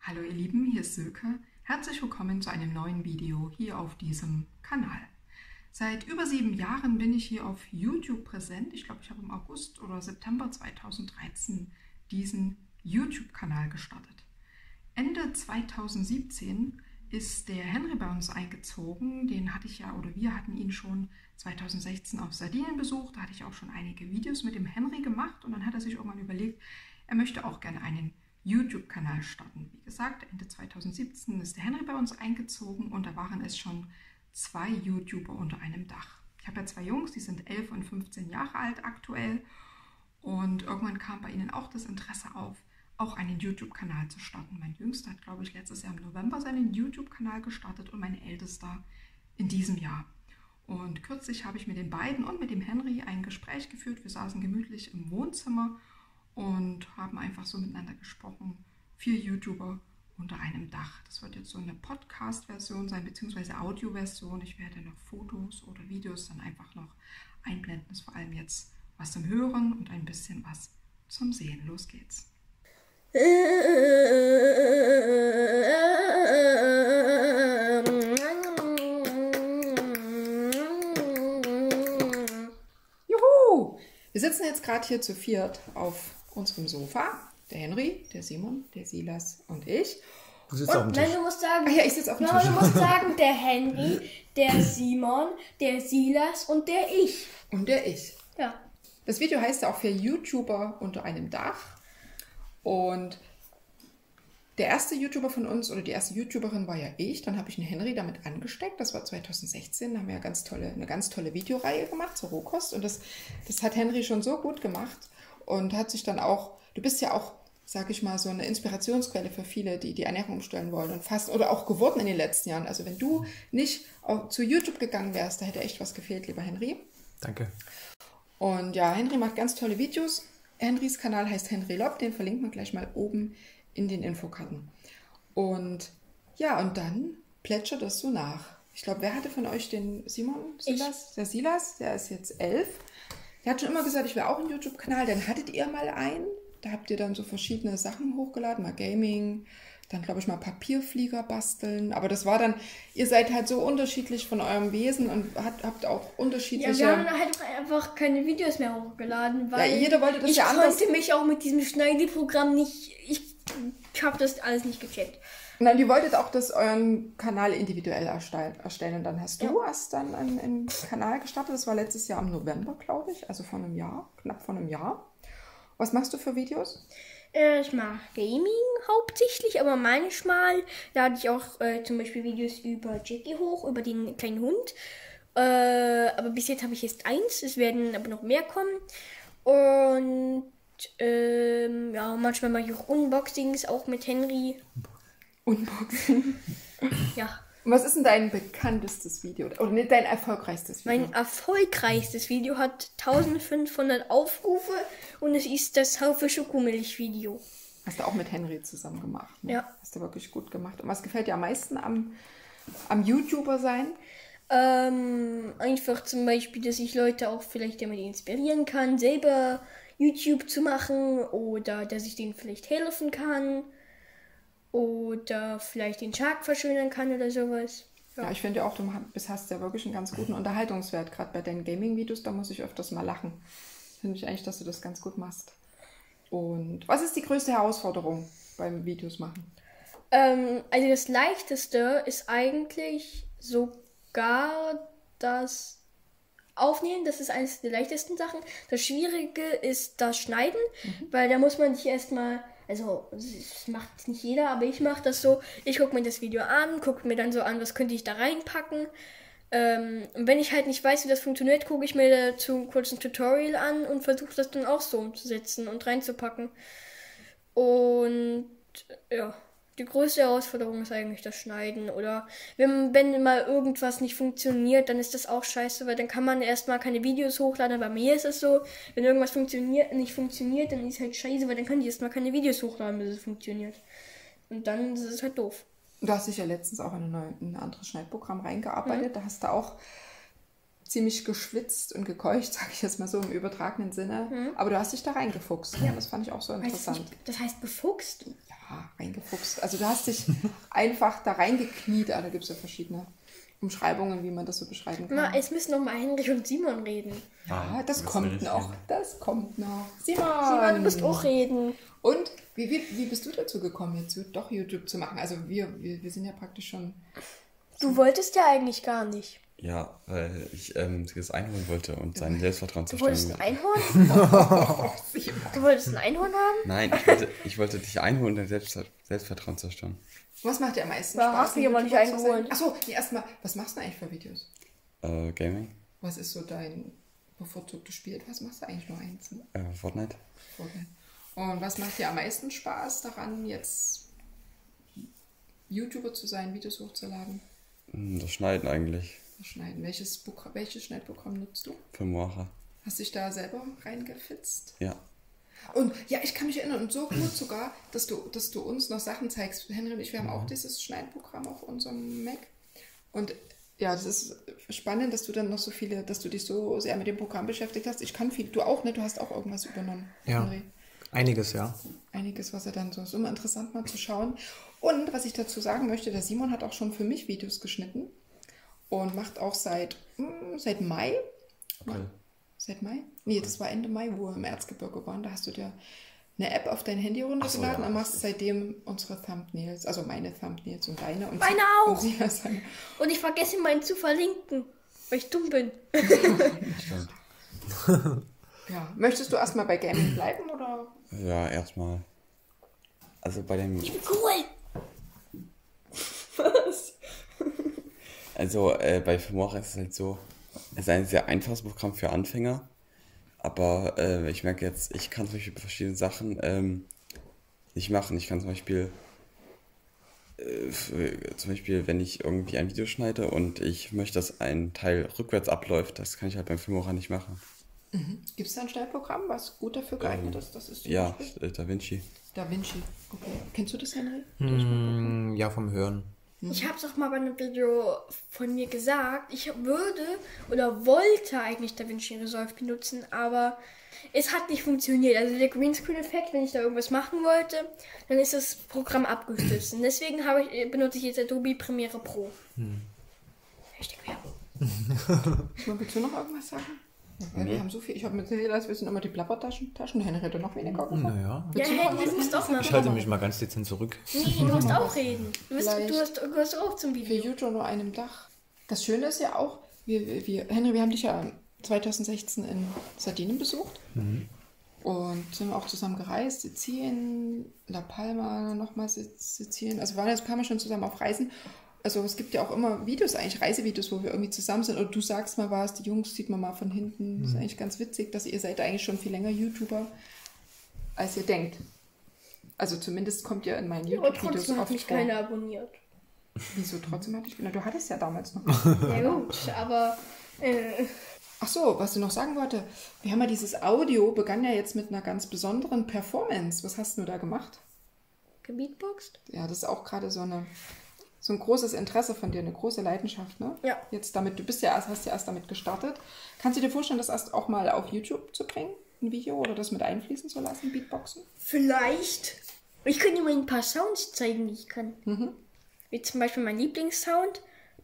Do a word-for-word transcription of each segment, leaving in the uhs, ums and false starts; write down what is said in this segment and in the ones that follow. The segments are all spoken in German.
Hallo ihr Lieben, hier ist Silke. Herzlich willkommen zu einem neuen Video hier auf diesem Kanal. Seit über sieben Jahren bin ich hier auf YouTube präsent. Ich glaube, ich habe im August oder September zweitausenddreizehn diesen YouTube-Kanal gestartet. Ende zweitausendsiebzehn ist der Henry bei uns eingezogen. Den hatte ich ja, oder wir hatten ihn schon zweitausendsechzehn auf Sardinien besucht. Da hatte ich auch schon einige Videos mit dem Henry gemacht und dann hat er sich irgendwann überlegt, er möchte auch gerne einen YouTube-Kanal starten. Wie gesagt, Ende zweitausendsiebzehn ist der Henry bei uns eingezogen und da waren es schon zwei YouTuber unter einem Dach. Ich habe ja zwei Jungs, die sind elf und fünfzehn Jahre alt aktuell und irgendwann kam bei ihnen auch das Interesse auf, auch einen YouTube-Kanal zu starten. Mein Jüngster hat, glaube ich, letztes Jahr im November seinen YouTube-Kanal gestartet und mein Ältester in diesem Jahr. Und kürzlich habe ich mit den beiden und mit dem Henry ein Gespräch geführt. Wir saßen gemütlich im Wohnzimmer und haben einfach so miteinander gesprochen. Vier YouTuber unter einem Dach. Das wird jetzt so eine Podcast-Version sein, beziehungsweise Audio-Version. Ich werde noch Fotos oder Videos dann einfach noch einblenden. Das ist vor allem jetzt was zum Hören und ein bisschen was zum Sehen. Los geht's. Juhu! Wir sitzen jetzt gerade hier zu viert auf unserem Sofa. Der Henry, der Simon, der Silas und ich. Du sitzt auf dem Tisch. Nein, du musst sagen, Ach ja, ich sitze auf dem nein, Tisch. du musst sagen, der Henry, der Simon, der Silas und der ich. Und der ich. Ja. Das Video heißt ja auch für YouTuber unter einem Dach. Und der erste YouTuber von uns oder die erste YouTuberin war ja ich. Dann habe ich einen Henry damit angesteckt. Das war zweitausendsechzehn. Da haben wir ja ganz tolle, eine ganz tolle Videoreihe gemacht zur Rohkost. Und das, das hat Henry schon so gut gemacht. Und hat sich dann auch, du bist ja auch, sag ich mal, so eine Inspirationsquelle für viele, die die Ernährung umstellen wollen. Und fast, oder auch geworden in den letzten Jahren. Also wenn du nicht auch zu YouTube gegangen wärst, da hätte echt was gefehlt, lieber Henry. Danke. Und ja, Henry macht ganz tolle Videos. Henrys Kanal heißt Henry Lob, den verlinkt man gleich mal oben in den Infokarten. Und ja, und dann plätschert das so nach. Ich glaube, wer hatte von euch den Simon Silas? Der Silas, der ist jetzt elf. Der hat schon immer gesagt, ich will auch einen YouTube-Kanal. Dann hattet ihr mal einen. Da habt ihr dann so verschiedene Sachen hochgeladen, mal Gaming, dann glaube ich mal Papierflieger basteln. Aber das war dann, ihr seid halt so unterschiedlich von eurem Wesen und habt, habt auch unterschiedliche... Ja, wir haben dann halt auch einfach keine Videos mehr hochgeladen, weil Ja, jeder wollte das ich ja anders. konnte mich auch mit diesem Schneideprogramm nicht, ich, ich habe das alles nicht gecheckt. Nein, die wolltet auch das euren Kanal individuell erstellen. erstellen. Und dann hast du Ja. hast dann einen, einen Kanal gestartet. Das war letztes Jahr im November, glaube ich. Also vor einem Jahr, knapp vor einem Jahr. Was machst du für Videos? Äh, ich mache Gaming hauptsächlich, aber manchmal lade ich auch äh, zum Beispiel Videos über Jackie hoch, über den kleinen Hund. Äh, aber bis jetzt habe ich jetzt eins, es werden aber noch mehr kommen. Und ähm, ja, manchmal mache ich auch Unboxings, auch mit Henry. Unboxing. Ja. Und was ist denn dein bekanntestes Video? Oder nicht dein erfolgreichstes Video? Mein erfolgreichstes Video hat eintausendfünfhundert Aufrufe und es ist das Haufe Schokomilch Video. Hast du auch mit Henry zusammen gemacht. Ne? Ja. Hast du wirklich gut gemacht. Und was gefällt dir am meisten am, am YouTuber sein? Ähm, einfach zum Beispiel, dass ich Leute auch vielleicht damit inspirieren kann, selber YouTube zu machen oder dass ich denen vielleicht helfen kann oder vielleicht den Tag verschönern kann oder sowas. Ja, ja ich finde auch, du bist, hast ja wirklich einen ganz guten Unterhaltungswert. Gerade bei deinen Gaming-Videos, da muss ich öfters mal lachen. Finde ich eigentlich, dass du das ganz gut machst. Und was ist die größte Herausforderung beim Videos machen? Ähm, also das Leichteste ist eigentlich sogar das Aufnehmen. Das ist eines der leichtesten Sachen. Das Schwierige ist das Schneiden, mhm. weil da muss man sich erstmal, also das macht nicht jeder, aber ich mache das so, ich gucke mir das Video an, gucke mir dann so an, was könnte ich da reinpacken. Ähm, und wenn ich halt nicht weiß, wie das funktioniert, gucke ich mir dazu kurz ein Tutorial an und versuche das dann auch so umzusetzen und reinzupacken. Und ja, die größte Herausforderung ist eigentlich das Schneiden. Oder wenn, wenn mal irgendwas nicht funktioniert, dann ist das auch scheiße, weil dann kann man erstmal keine Videos hochladen. Bei mir ist es so, wenn irgendwas funktioniert, nicht funktioniert, dann ist es halt scheiße, weil dann kann ich erstmal keine Videos hochladen, bis es funktioniert. Und dann ist es halt doof. Du hast dich ja letztens auch in, eine neue, in ein anderes Schneidprogramm reingearbeitet. Mhm. Da hast du auch ziemlich geschwitzt und gekeucht, sage ich jetzt mal so im übertragenen Sinne. Mhm. Aber du hast dich da reingefuchst. Ja. Das fand ich auch so interessant. Heißt nicht, das heißt befuchst? Ja, reingefuchst. Also du hast dich einfach da reingekniet. Ah, da gibt es ja verschiedene Umschreibungen, wie man das so beschreiben kann. Na, jetzt müssen noch mal Henry und Simon reden. Ja, das ja, kommt noch. Reden. Das kommt noch. Simon! Simon, du musst auch reden. Und wie, wie, wie bist du dazu gekommen, jetzt doch YouTube zu machen? Also wir, wir, wir sind ja praktisch schon... Du wolltest ja eigentlich gar nicht. Ja, weil ich ähm, das Einhorn wollte und sein Selbstvertrauen zu zerstören. Du wolltest ein Einhorn? Du wolltest ein Einhorn haben? Nein, ich wollte, ich wollte dich einholen und dein Selbst, Selbstvertrauen zerstören. Was macht dir am meisten ja, Spaß? Hast du dich aber nicht eingeholt. Achso, nee, erstmal, was machst du eigentlich für Videos? Äh, Gaming. Was ist so dein bevorzugtes Spiel? Was machst du eigentlich nur eins? Ne? Äh, Fortnite. Fortnite. Und was macht dir am meisten Spaß daran, jetzt YouTuber zu sein, Videos hochzuladen? Das Schneiden eigentlich. Das Schneiden. Welches, Programm, welches Schneidprogramm nutzt du? Filmora. Hast du dich da selber reingefitzt? Ja. Und ja, ich kann mich erinnern, und so gut sogar, dass du, dass du uns noch Sachen zeigst. Henry und ich, wir haben auch dieses Schneidprogramm auf unserem Mac. Und ja, das ist spannend, dass du dann noch so viele, dass du dich so sehr mit dem Programm beschäftigt hast. Ich kann viel, du auch, ne? Du hast auch irgendwas übernommen, ja, Henry. Einiges, ja. Einiges, was er dann so, ist immer interessant mal zu schauen. Und was ich dazu sagen möchte, der Simon hat auch schon für mich Videos geschnitten und macht auch seit, mh, seit Mai. Okay. Seit Mai? Nee, das war Ende Mai, wo wir im Erzgebirge waren. Da hast du dir eine App auf dein Handy runtergeladen so, ja, und machst seitdem unsere Thumbnails, also meine Thumbnails und deine. Und meine sie, auch! Und, sie, also, und ich vergesse meinen zu verlinken, weil ich dumm bin. Ja, möchtest du erstmal bei Gaming bleiben, oder? Ja, erstmal. Also bei dem... Ich bin cool! Was? Also äh, bei Filmora ist es halt so, es ist ein sehr einfaches Programm für Anfänger, aber äh, ich merke jetzt, ich kann zum Beispiel verschiedene Sachen ähm, nicht machen. Ich kann zum Beispiel, äh, für, zum Beispiel, wenn ich irgendwie ein Video schneide und ich möchte, dass ein Teil rückwärts abläuft, das kann ich halt beim Filmora nicht machen. Mhm. Gibt es da ein Schnellprogramm, was gut dafür geeignet ähm, ist? Das ist ja, Beispiel? DaVinci. DaVinci, okay. Kennst du das, Henry? Hm, ja, vom Hören. Ich habe es auch mal bei einem Video von mir gesagt, ich würde oder wollte eigentlich DaVinci Resolve benutzen, aber es hat nicht funktioniert. Also der Greenscreen-Effekt, wenn ich da irgendwas machen wollte, dann ist das Programm abgestürzt. Und deswegen habe ich, benutze ich jetzt Adobe Premiere Pro. Hm. Hashtag Werbung. Willst du noch irgendwas sagen? Ja, nee. Wir haben so viel. Ich habe mit Sicherheit, wir sind immer die Plappertaschen. Taschen. Der Henry hätte noch weniger gemacht. Naja. Ja, Henry, du musst auch mal Ich halte mich mal ganz dezent zurück. Nee, du musst auch reden. Du bist, du hast, du hast auch zum Video. Für YouTube nur einem Dach. Das Schöne ist ja auch, wir, wir, Henry, wir haben dich ja zwanzig sechzehn in Sardinien besucht. Mhm. Und sind auch zusammen gereist. Sizilien, La Palma, nochmal Sizilien. Also wir waren jetzt ein paar Mal schon zusammen auf Reisen. Also es gibt ja auch immer Videos, eigentlich Reisevideos, wo wir irgendwie zusammen sind. Oder du sagst mal was, die Jungs sieht man mal von hinten. Das ist eigentlich ganz witzig, dass ihr seid eigentlich schon viel länger YouTuber, als ihr denkt. Also zumindest kommt ihr in meinen YouTube-Videos oft vor. Trotzdem hat mich keiner abonniert. Wieso trotzdem hatte ich? Na, du hattest ja damals noch. Ja gut, aber... Äh. Ach so, was du noch sagen wollte. Wir haben ja dieses Audio, begann ja jetzt mit einer ganz besonderen Performance. Was hast du da gemacht? Gebeatboxt? Ja, das ist auch gerade so eine... So ein großes Interesse von dir, eine große Leidenschaft, ne? Ja. Jetzt damit, du bist ja erst, hast ja erst damit gestartet. Kannst du dir vorstellen, das erst auch mal auf YouTube zu bringen, ein Video, oder das mit einfließen zu lassen, Beatboxen? Vielleicht. Ich könnte dir mal ein paar Sounds zeigen, die ich kann. Mhm. Wie zum Beispiel mein Lieblingssound.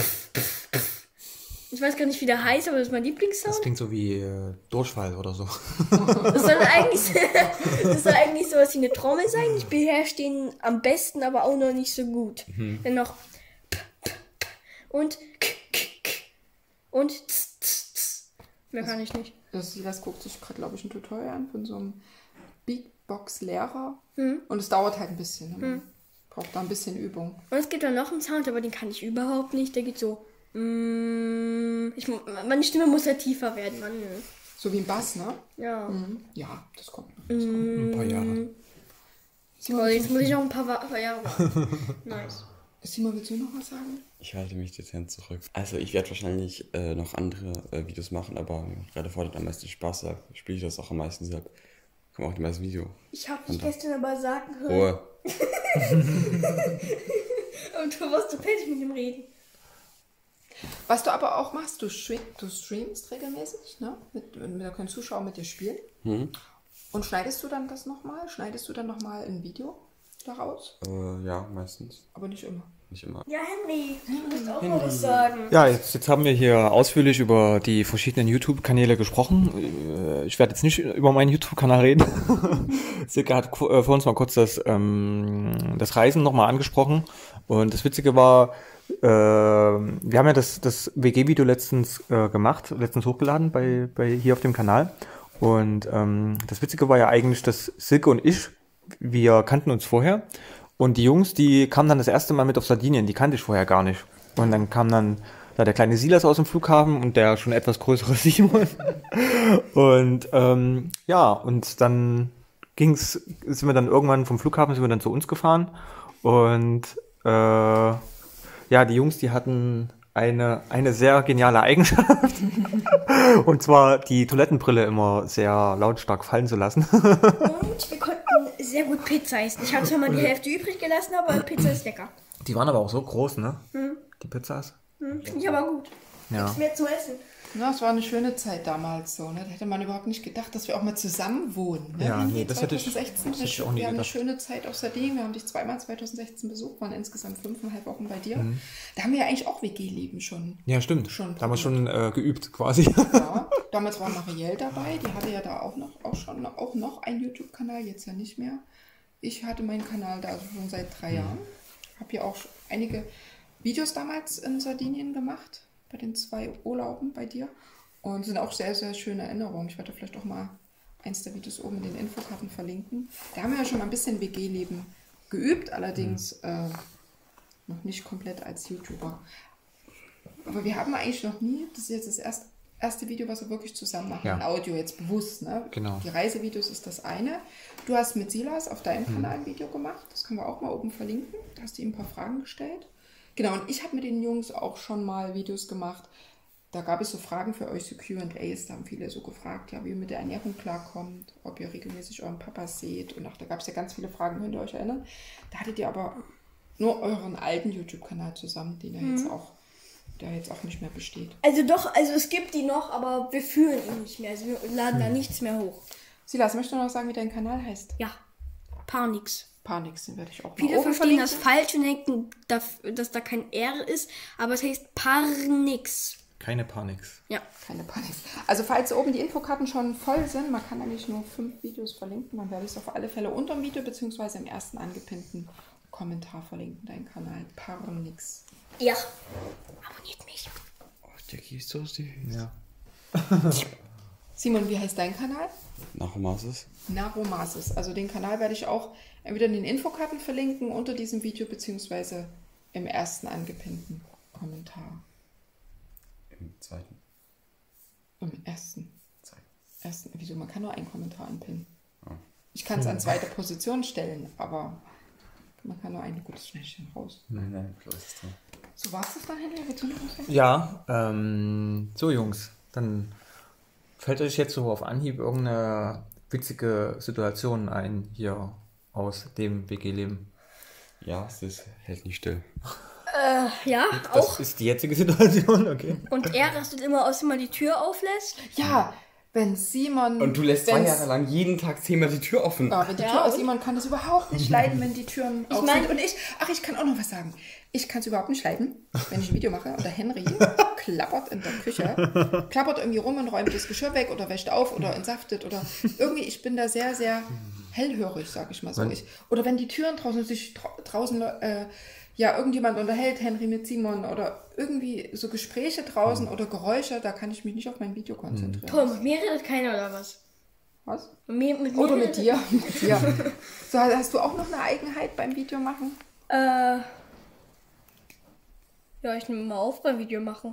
Ich weiß gar nicht, wie der heißt, aber das ist mein Lieblingssound. Das klingt so wie äh, Durchfall oder so. Das soll eigentlich, das soll eigentlich sowas wie eine Trommel sein. Ich beherrsche den am besten, aber auch noch nicht so gut. Mhm. Dann noch und und mehr kann ich nicht. Das, das guckt sich gerade, glaube ich, ein Tutorial an von so einem Beatbox-Lehrer. Mhm. Und es dauert halt ein bisschen. Ne? Man mhm. braucht da ein bisschen Übung. Und es gibt dann noch einen Sound, aber den kann ich überhaupt nicht. Der geht so... Ich, meine Stimme muss ja tiefer werden. Mann. So wie ein Bass, ne? Ja. Mhm. Ja, das kommt noch. Das kommt ein paar Jahre. Simon, jetzt muss ich noch ein paar, paar Jahre warten. Nice. Simon, willst du noch was sagen? Ich halte mich dezent zurück. Also ich werde wahrscheinlich äh, noch andere äh, Videos machen, aber gerade vorher am meisten Spaß, da spiele ich das auch am meisten, deshalb kommen auch die meisten Videos. Ich habe dich gestern aber sagen hören. Ruhe. Und du warst so fertig mit dem Reden. Was du aber auch machst, du, stream, du streamst regelmäßig, ne? Mit, mit, da können Zuschauer mit dir spielen. Hm? Und schneidest du dann das nochmal? Schneidest du dann nochmal ein Video daraus? Äh, ja, meistens. Aber nicht immer. Nicht immer. Ja, Henry, du musst auch mal was sagen. Ja, jetzt, jetzt haben wir hier ausführlich über die verschiedenen YouTube-Kanäle gesprochen. Äh, Ich werde jetzt nicht über meinen YouTube-Kanal reden. Silke hat ku- äh, vor uns mal kurz das, ähm, das Reisen nochmal angesprochen. Und das Witzige war, äh, wir haben ja das, das W G-Video letztens äh, gemacht, letztens hochgeladen bei, bei hier auf dem Kanal. Und ähm, das Witzige war ja eigentlich, dass Silke und ich, wir kannten uns vorher. Und die Jungs, die kamen dann das erste Mal mit auf Sardinien, die kannte ich vorher gar nicht. Und dann kam dann da der kleine Silas aus dem Flughafen und der schon etwas größere Simon. Und ähm, ja, und dann ging's, sind wir dann irgendwann vom Flughafen, sind wir dann zu uns gefahren. Und äh, ja, die Jungs, die hatten eine, eine sehr geniale Eigenschaft. Und zwar die Toilettenbrille immer sehr lautstark fallen zu lassen. Und wir konnten sehr gut Pizza essen. Ich habe zwar mal die Hälfte übrig gelassen, aber Pizza ist lecker. Die waren aber auch so groß, ne? Hm. Die Pizzas. Hm, Finde ich aber gut. Ja. Gibt's mehr zu essen. Ja, es war eine schöne Zeit damals so. Ne? Da hätte man überhaupt nicht gedacht, dass wir auch mal zusammen wohnen. Ne? Ja, Wir haben nee, hier das hätte ich- zweitausendsechzehn das eine, hätte ich schö- auch nie wir haben eine gedacht. schöne Zeit auf Sardinien. Wir haben dich zweimal zweitausendsechzehn besucht, waren insgesamt fünfeinhalb Wochen bei dir. Mhm. Da haben wir ja eigentlich auch W G-Leben schon. Ja, stimmt. Schon da haben wir schon äh, geübt, quasi. Ja, damals war Marielle dabei, die hatte ja da auch noch, auch schon auch noch einen YouTube-Kanal, jetzt ja nicht mehr. Ich hatte meinen Kanal da also schon seit drei Jahren. Habe ja auch schon einige Videos damals in Sardinien gemacht, bei den zwei Urlauben bei dir. Und sind auch sehr, sehr schöne Erinnerungen. Ich werde vielleicht auch mal eins der Videos oben in den Infokarten verlinken. Da haben wir ja schon mal ein bisschen W G-Leben geübt, allerdings äh, noch nicht komplett als YouTuber. Aber wir haben eigentlich noch nie, das ist jetzt das erste, erste Video, was wir wirklich zusammen machen, Ja. in Audio jetzt bewusst. Ne? Genau. Die Reisevideos ist das eine. Du hast mit Silas auf deinem Kanal ein Video gemacht, das können wir auch mal oben verlinken. Da hast du ihm ein paar Fragen gestellt. Genau, und ich habe mit den Jungs auch schon mal Videos gemacht. Da gab es so Fragen für euch, so Q and A's, da haben viele so gefragt, ja, wie ihr mit der Ernährung klarkommt, ob ihr regelmäßig euren Papa seht. Und auch da gab es ja ganz viele Fragen, könnt ihr euch erinnern. Da hattet ihr aber nur euren alten YouTube-Kanal zusammen, den ja jetzt auch, der jetzt auch nicht mehr besteht. Also doch, also es gibt die noch, aber wir führen ihn nicht mehr. Also wir laden da nichts mehr hoch. Silas, möchtest du noch sagen, wie dein Kanal heißt? Ja, Parnix. Parnix, den werde ich auch mal Viele oben verstehen das verlinken. falsch und denken, dass, dass da kein R ist, aber es heißt Parnix. Keine Panix. Ja. Keine Panik. Also falls oben die Infokarten schon voll sind, man kann eigentlich nur fünf Videos verlinken, dann werde ich es auf alle Fälle unter dem Video bzw. im ersten angepinnten Kommentar verlinken, dein Kanal Parnix. Ja. Abonniert mich. Oh, Jackie ist so süß. Ja. Simon, wie heißt dein Kanal? Nachomasis? Naromasis. Also den Kanal werde ich auch entweder in den Infokarten verlinken, unter diesem Video bzw. im ersten angepinnten Kommentar. Im zweiten. Im ersten. Zweiten. ersten. Wieso? Man kann nur einen Kommentar anpinnen. Oh. Ich kann es an zweiter Position stellen, aber man kann nur einen. Gut, das schneide ich dann raus. Nein, nein, Flo ist es dran. So war es das dann, Henry? Willst du noch was sagen? Ja, ähm, so Jungs, dann fällt euch jetzt so auf Anhieb irgendeine witzige Situation ein hier aus dem W G-Leben? Ja, es ist, hält nicht still. Äh, ja, Das auch. ist die jetzige Situation, okay. Und er rastet immer aus, wenn man die Tür auflässt. Ja, wenn Simon... Und du lässt zwei wenn's- Jahre lang jeden Tag zehnmal die Tür offen. Ja, wenn die Ja, Tür aus, und? Simon kann das überhaupt nicht leiden, wenn die Türen auf mein- sind. Und ich, ach, ich kann auch noch was sagen. Ich kann es überhaupt nicht leiden, wenn ich ein Video mache und der Henry klappert in der Küche, klappert irgendwie rum und räumt das Geschirr weg oder wäscht auf oder entsaftet oder irgendwie, ich bin da sehr, sehr hellhörig, sag ich mal so. Ich, oder wenn die Türen draußen sich dra draußen äh, ja irgendjemand unterhält, Henry mit Simon oder irgendwie so Gespräche draußen oder Geräusche, da kann ich mich nicht auf mein Video konzentrieren. Toll, mit mir redet keiner oder was? Was? Mit mir, mit mir Oder mit redet- dir. Mit dir. So, hast du auch noch eine Eigenheit beim Video machen? Äh. Ja, ich nehme mal auf beim Video machen.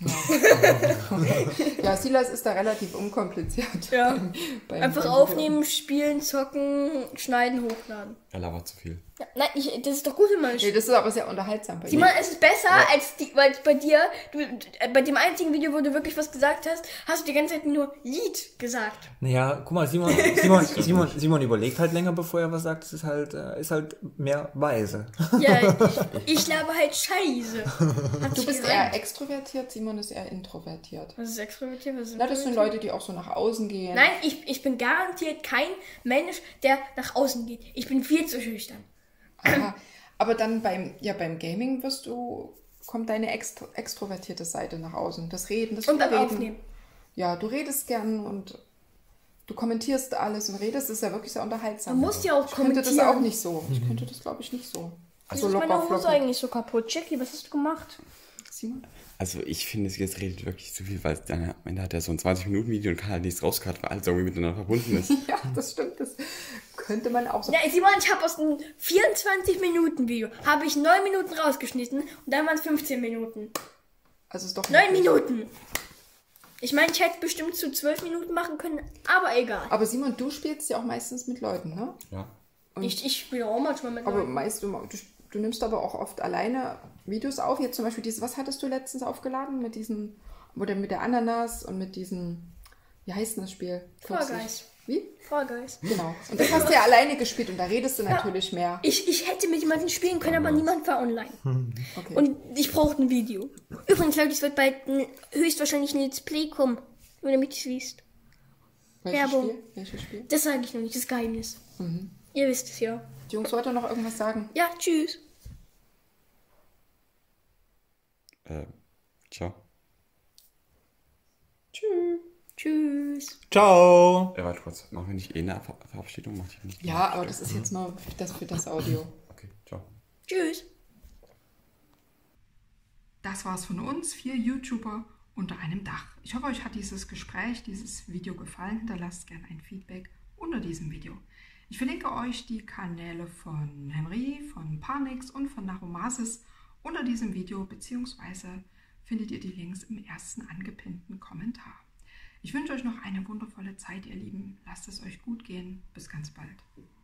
Ja, Silas ist da relativ unkompliziert. Ja. beim- beim- Einfach beim aufnehmen, spielen, zocken, schneiden, hochladen. Er labert zu viel. Ja, nein, ich, das ist doch gut, wenn man... Nee, das ist aber sehr unterhaltsam bei Simon, dir. es ist besser Ja. als die, weil bei dir, du, bei dem einzigen Video, wo du wirklich was gesagt hast, hast du die ganze Zeit nur Lied gesagt. Naja, guck mal, Simon, Simon, Simon, Simon überlegt halt länger, bevor er was sagt. Das ist halt, äh, ist halt mehr weise. Ja, ich, ich laber halt Scheiße. Hat Du sie bist gesagt. eher extrovertiert, Simon ist eher introvertiert. Was ist extrovertiert? Was ist Na, das sind introvertiert? Leute, die auch so nach außen gehen. Nein, ich, ich bin garantiert kein Mensch, der nach außen geht. Ich bin viel zu schüchtern. Aha. Aber dann beim, ja, beim Gaming wirst du, kommt deine extro, extrovertierte Seite nach außen. Das Reden, das Und beim Reden. Aufnehmen. Ja, du redest gern und du kommentierst alles und redest, ist ja wirklich sehr unterhaltsam. Man muss ja auch Ich könnte das kommentieren. auch nicht so. Ich könnte das, glaube ich, nicht so. Wieso So ist locker meine Hose flockig. eigentlich so kaputt? Jackie, was hast du gemacht? Simon? Also ich finde, es jetzt redet wirklich zu viel, weil dann am Ende hat er so ein zwanzig-Minuten-Video und kann halt nichts rauscutten, weil alles irgendwie miteinander verbunden ist. Ja, das stimmt. Das könnte man auch so. Ja, Simon, ich habe aus einem vierundzwanzig-Minuten-Video habe ich neun Minuten rausgeschnitten und dann waren es fünfzehn Minuten. Also ist doch neun möglich. Minuten! Ich meine, ich hätte bestimmt zu zwölf Minuten machen können, aber egal. Aber Simon, du spielst ja auch meistens mit Leuten, ne? Ja. Ich, ich spiele auch manchmal mit Aber Leuten. meist, du, du, du nimmst aber auch oft alleine Videos auf. Jetzt zum Beispiel dieses, was hattest du letztens aufgeladen? Mit diesen, oder mit der Ananas und mit diesen, wie heißt denn das Spiel? Fall Kürzlich. Guys. Wie? Fall Guys. Genau. Und das hast du ja alleine gespielt und da redest du natürlich mehr. Ich, ich hätte mit jemandem spielen können, aber niemand war online. Okay. Und ich brauchte ein Video. Übrigens, Leute, es wird bald ein, höchstwahrscheinlich ein Let's Play kommen. Nur damit ihr es wisst. Welches Werbung. Spiel? Welches Spiel? Das sage ich noch nicht, das ist Geheimnis. Ihr wisst es ja. Die Jungs wollten noch irgendwas sagen. Ja, tschüss. Äh, ciao. Tschüss. Tschüss. Ciao. Äh, warte kurz, machen wir nicht eh eine Ver Verabschiedung? Mach ich nicht. Ja, aber das ist jetzt nur das für das Audio. Okay, ciao. Tschüss. Das war's von uns, vier YouTuber unter einem Dach. Ich hoffe, euch hat dieses Gespräch, dieses Video gefallen. Hinterlasst gerne ein Feedback unter diesem Video. Ich verlinke euch die Kanäle von Henry, von Parnix und von Narumasis unter diesem Video, beziehungsweise findet ihr die Links im ersten angepinnten Kommentar. Ich wünsche euch noch eine wundervolle Zeit, ihr Lieben. Lasst es euch gut gehen. Bis ganz bald.